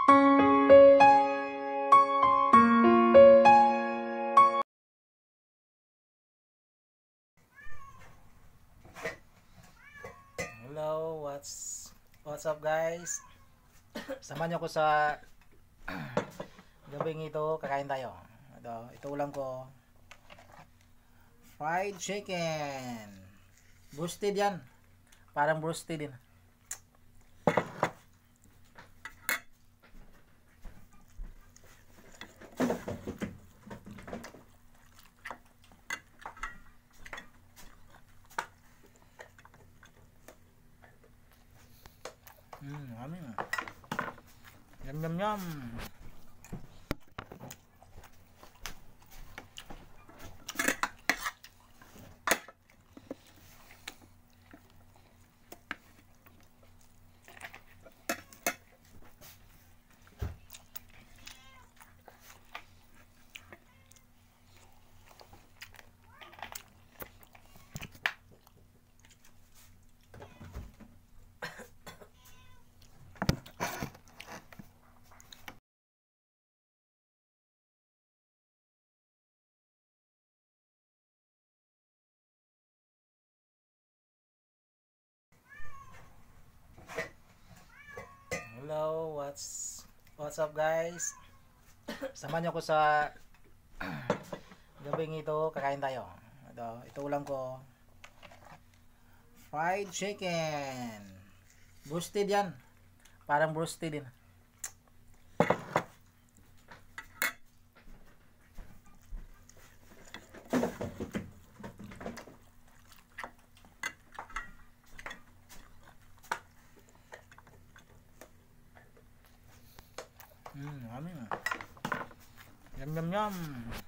Hello, what's up guys? Samahan niyo ko sa gabing ito, kakain tayo. Ito ulam ko. Fried chicken. Roasted yan. Parang roasted din. Amin. Yum yum yum. Hello, what's up guys? Samahan niyo ko sa gabing ito, kakain tayo. Ito ulam ko. Fried chicken. Roasted yan. Parang roasted din. Amin. Yum yum yum.